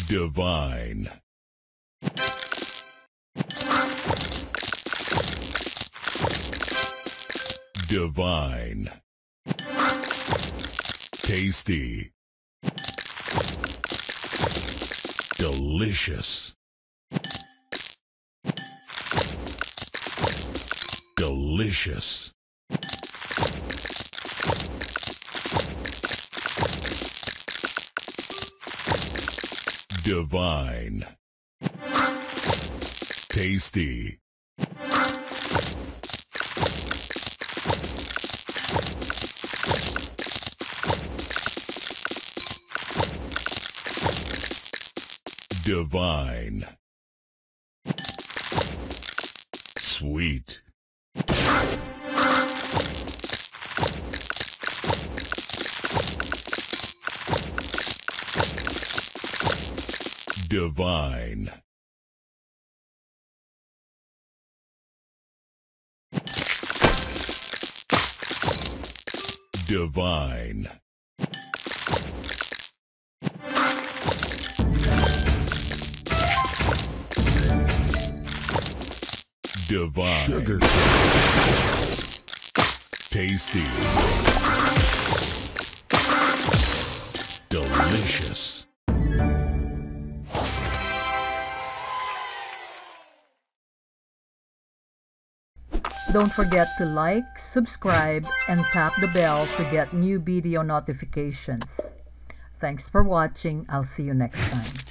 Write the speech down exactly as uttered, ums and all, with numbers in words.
Divine. Divine. Tasty. Delicious. Delicious. Divine. Tasty. Divine. Sweet. Divine. Divine. Divine. Sugar. Tasty. Delicious. Don't forget to like, subscribe, and tap the bell to get new video notifications. Thanks for watching. I'll see you next time.